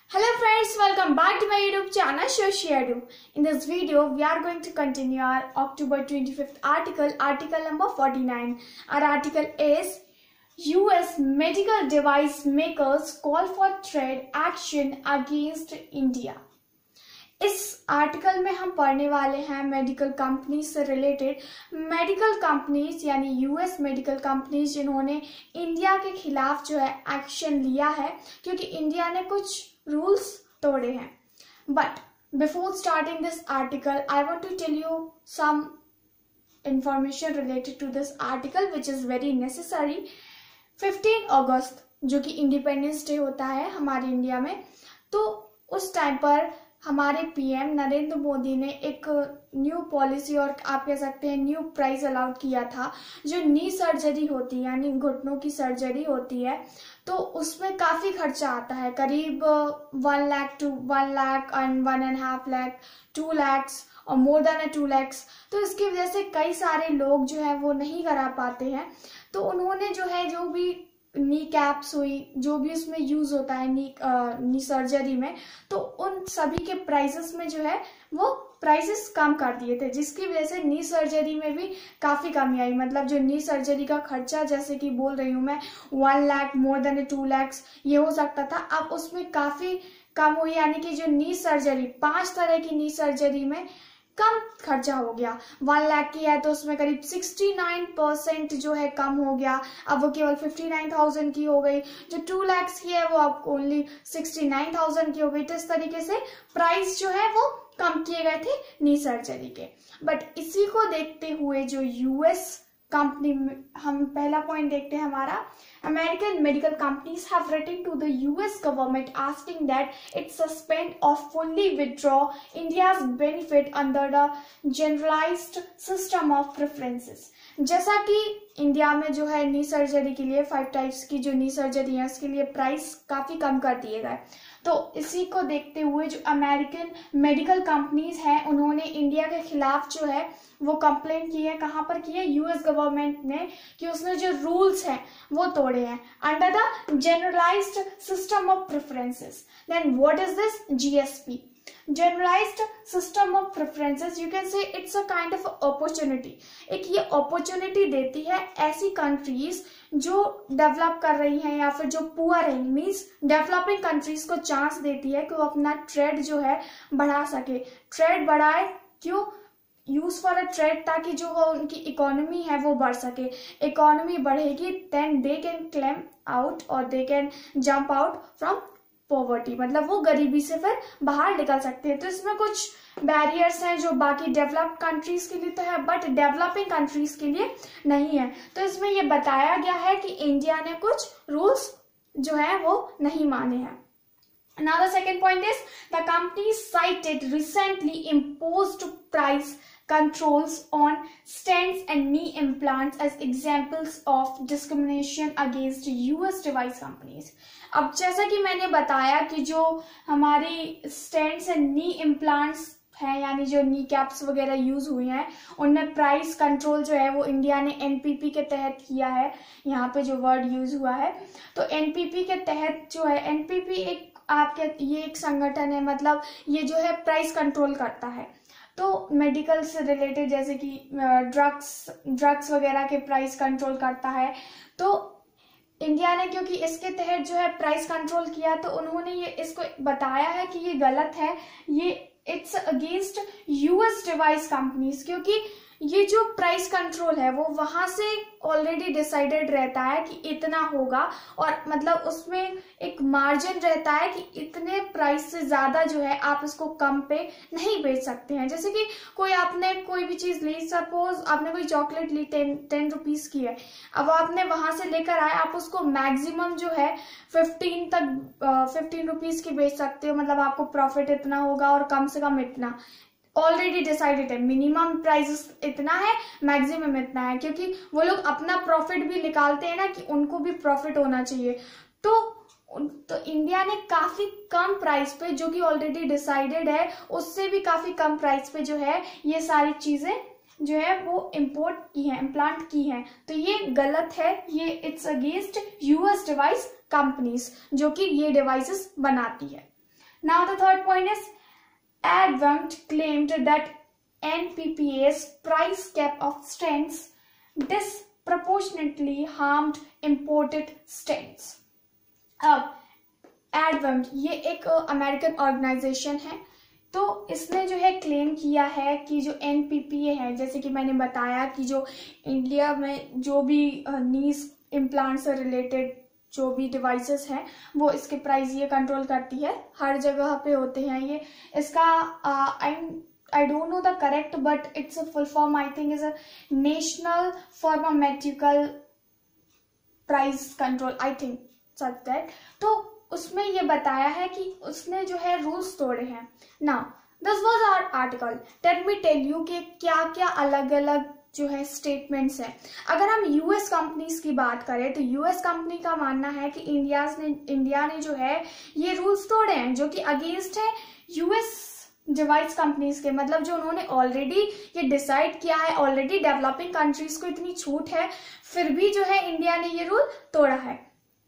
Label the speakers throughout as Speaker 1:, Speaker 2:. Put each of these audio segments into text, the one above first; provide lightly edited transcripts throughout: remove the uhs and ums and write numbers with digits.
Speaker 1: Hello friends, welcome back to my YouTube channel Shoshiadu. In this video, we are going to continue our October 25th article number 49. Our article is US medical device makers call for trade action against India. इस article में हम पढ़ने वाले हैं medical companies से related medical companies यानी US medical companies जिन्होंने India के खिलाफ जो है एक्शन लिया है क्योंकि इंडिया ने कुछ रूल्स तोड़े हैं. But before starting this article I want to tell you some information related to this article which is very necessary. 15 अगस्त जो कि इंडिपेंडेंस डे होता है हमारे इंडिया में, तो उस टाइम पर हमारे पीएम नरेंद्र मोदी ने एक न्यू पॉलिसी और आप कह सकते हैं न्यू प्राइस अलाउड किया था. जो नी सर्जरी होती है यानी घुटनों की सर्जरी होती है तो उसमें काफी खर्चा आता है, करीब 1 लाख to 1 लाख एंड 1.5 लाख 2 लाख और मोर देन 2 लाख. तो इसकी वजह से कई सारे लोग जो है वो नहीं करा पाते हैं. तो उन्होंने जो है जो भी नी कैप्स हुई जो भी उसमें यूज होता है नी सर्जरी में, तो उन सभी के प्राइसेस में जो है वो प्राइसेस कम कर दिए थे, जिसकी वजह से नी सर्जरी में भी काफी कमी आई. मतलब जो नी सर्जरी का खर्चा जैसे कि बोल रही हूँ मैं 1 लाख मोर देन 2 लाख ये हो सकता था, अब उसमें काफी कम हुई. यानी कि जो नी सर्जरी 5 तरह की नी सर्जरी में कम खर्चा हो गया. 1 लाख की है तो उसमें करीब 69% जो है कम हो गया, अब वो केवल 59,000 की हो गई. जो 2 लाख की है वो अब ओनली 69,000 की हो गई. तो इस तरीके से प्राइस जो है वो कम किए गए थे नी सर्जरी के. बट इसी को देखते हुए जो यूएस कंपनी, हम पहला पॉइंट देखते हैं हमारा, American medical companies have written to the US government asking that it suspend or fully withdraw India's benefit under the generalized system of preferences. जैसा कि इंडिया में जो है नी सर्जरी के लिए 5 टाइप्स की जो नी सर्जरी है उसके लिए प्राइस काफी कम कर दिए गए. तो इसी को देखते हुए जो अमेरिकन मेडिकल कंपनीज हैं उन्होंने इंडिया के खिलाफ जो है वो कंप्लेंट की है. कहाँ पर की है? यूएस गवर्नमेंट ने, कि उसने जो रूल्स हैं वो तोड़े हैं under the generalized system of preferences. Then what is this? GSP, generalized system of preferences. You can say it's a kind of opportunity. एक ये अपॉर्चुनिटी देती है ऐसी कंट्रीज जो डेवलप कर रही हैं या फिर जो पुअर है, मीन्स डेवलपिंग कंट्रीज को चांस देती है कि वो अपना ट्रेड जो है बढ़ा सके. ट्रेड बढ़ाए क्यों? यूज फॉर अ ट्रेड, ताकि जो वो उनकी इकोनॉमी है वो बढ़ सके. इकोनॉमी बढ़ेगी then they can claim out और they can jump out from poverty. मतलब वो गरीबी से फिर बाहर निकल सकते हैं. तो इसमें कुछ बैरियर्स हैं जो बाकी डेवलप्ड कंट्रीज के लिए तो है बट डेवलपिंग कंट्रीज के लिए नहीं है. तो इसमें ये बताया गया है कि इंडिया ने कुछ रूल्स जो है वो नहीं माने हैं. Now the second point is the company cited recently imposed price controls on stents and knee implants as examples of discrimination against US device companies. अब जैसा कि मैंने बताया कि जो हमारी stents and knee implants है यानी जो नी कैप्स वगैरह यूज हुई हैं उनमें प्राइस कंट्रोल जो है वो इंडिया ने एनपीपी के तहत किया है. यहाँ पे जो वर्ड यूज हुआ है तो एनपीपी के तहत जो है, एनपीपी एक आपके ये एक संगठन है, मतलब ये जो है प्राइस कंट्रोल करता है. तो मेडिकल से रिलेटेड जैसे कि ड्रग्स वगैरह के प्राइस कंट्रोल करता है. तो इंडिया ने क्योंकि इसके तहत जो है प्राइस कंट्रोल किया तो उन्होंने ये इसको बताया है कि ये गलत है, ये it's against US device companies, क्योंकि ये जो प्राइस कंट्रोल है वो वहां से ऑलरेडी डिसाइडेड रहता है कि इतना होगा और मतलब उसमें एक मार्जिन रहता है कि इतने प्राइस से ज्यादा जो है आप इसको कम पे नहीं बेच सकते हैं. जैसे कि आपने कोई भी चीज ली, सपोज आपने कोई चॉकलेट ली 10 रुपीज की है, अब आपने वहां से लेकर आए, आप उसको मैक्सिमम जो है 15 रुपीज की बेच सकते हो. मतलब आपको प्रॉफिट इतना होगा और कम से कम इतना ऑलरेडी डिसाइडेड है. मिनिमम प्राइस इतना है, मैक्सिमम इतना है, क्योंकि वो लोग अपना प्रॉफिट भी निकालते हैं ना कि उनको भी प्रॉफिट होना चाहिए. तो इंडिया ने काफी कम प्राइस पे, जो कि ऑलरेडी डिसाइडेड है, उससे भी काफी कम प्राइस पे जो है ये सारी चीजें जो है वो इम्पोर्ट की है, इम्प्लांट की है. तो ये गलत है, ये it's against US device companies जो कि ये डिवाइसेस बनाती है. Now the third point is Advent claimed that NPPA's price cap of stents disproportionately harmed imported stents. अब Advent ये एक अमेरिकन ऑर्गेनाइजेशन है, तो इसने जो है क्लेम किया है कि जो एनपीपीए है, जैसे कि मैंने बताया कि जो इंडिया में जो भी नीज इम्प्लांट से रिलेटेड जो भी डिवाइसेस हैं वो इसके प्राइस ये कंट्रोल करती है, हर जगह पे होते हैं ये। इसका I don't know the correct but it's a full form, I think is a national pharmaceutical price control, I think such that. तो उसमें ये बताया है कि उसने जो है रूल्स तोड़े हैं। Now this was our article, let me tell you कि क्या क्या अलग अलग जो है स्टेटमेंट्स हैं। अगर हम यूएस कंपनीज की बात करें तो यूएस कंपनी का मानना है कि इंडिया ने जो है ये रूल्स तोड़े हैं जो कि अगेंस्ट है यूएस डिवाइस कंपनीज के, मतलब जो उन्होंने ऑलरेडी ये डिसाइड किया है, ऑलरेडी डेवलपिंग कंट्रीज को इतनी छूट है, फिर भी जो है इंडिया ने ये रूल तोड़ा है।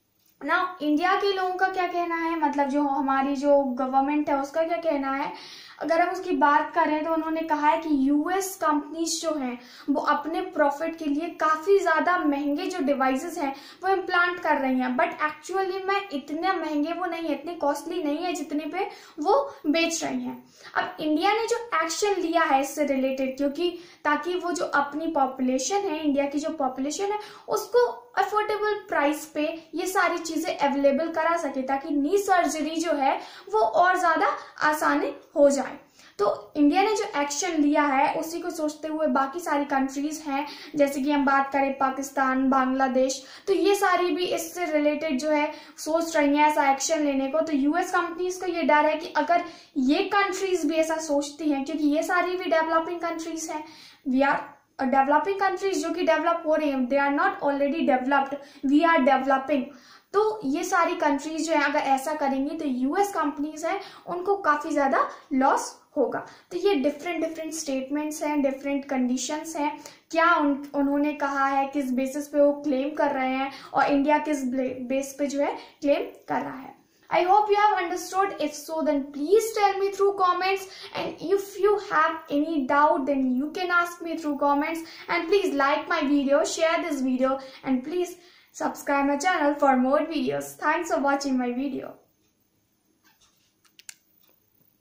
Speaker 1: ना इंडिया के लोगों का क्या कहना है, मतलब जो हमारी जो गवर्नमेंट है उसका क्या कहना है, अगर हम उसकी बात करें तो उन्होंने कहा है कि यूएस कंपनीज जो हैं वो अपने प्रॉफिट के लिए काफी ज्यादा महंगे जो डिवाइसेस हैं वो इम्प्लांट कर रही हैं, बट एक्चुअली में इतने महंगे वो नहीं है, इतने कॉस्टली नहीं है जितने पे वो बेच रही हैं। अब इंडिया ने जो एक्शन लिया है इससे रिलेटेड, क्योंकि ताकि वो जो अपनी पॉपुलेशन है, इंडिया की जो पॉपुलेशन है उसको अफोर्डेबल प्राइस पे ये सारी चीजें अवेलेबल करा सके, ताकि नी सर्जरी जो है वो और ज्यादा आसानी हो जाए। तो इंडिया ने जो एक्शन लिया है उसी को सोचते हुए बाकी सारी कंट्रीज हैं, जैसे कि हम बात करें पाकिस्तान, बांग्लादेश, तो ये सारी भी इससे रिलेटेड जो है सोच रही हैं ऐसा एक्शन लेने को। तो यूएस कंपनीज को ये डर है कि अगर ये कंट्रीज भी ऐसा सोचती हैं, क्योंकि ये सारी भी डेवलपिंग कंट्रीज हैं, वी आर डेवलपिंग कंट्रीज जो कि डेवलप हो रही हैं, they are not already developed, we are developing. तो ये सारी कंट्रीज जो है अगर ऐसा करेंगी तो यूएस कंपनीज हैं उनको काफी ज्यादा लॉस होगा। तो ये डिफरेंट स्टेटमेंट्स हैं, डिफरेंट कंडीशंस हैं, क्या उन्होंने कहा है, किस बेसिस पे वो क्लेम कर रहे हैं और इंडिया किस बेस पे जो है क्लेम कर रहा है। I hope you have understood. If so, then please tell me through comments, and if you have any doubt then you can ask me through comments, and please like my video, share this video, and please subscribe my channel for more videos. Thanks for watching my video.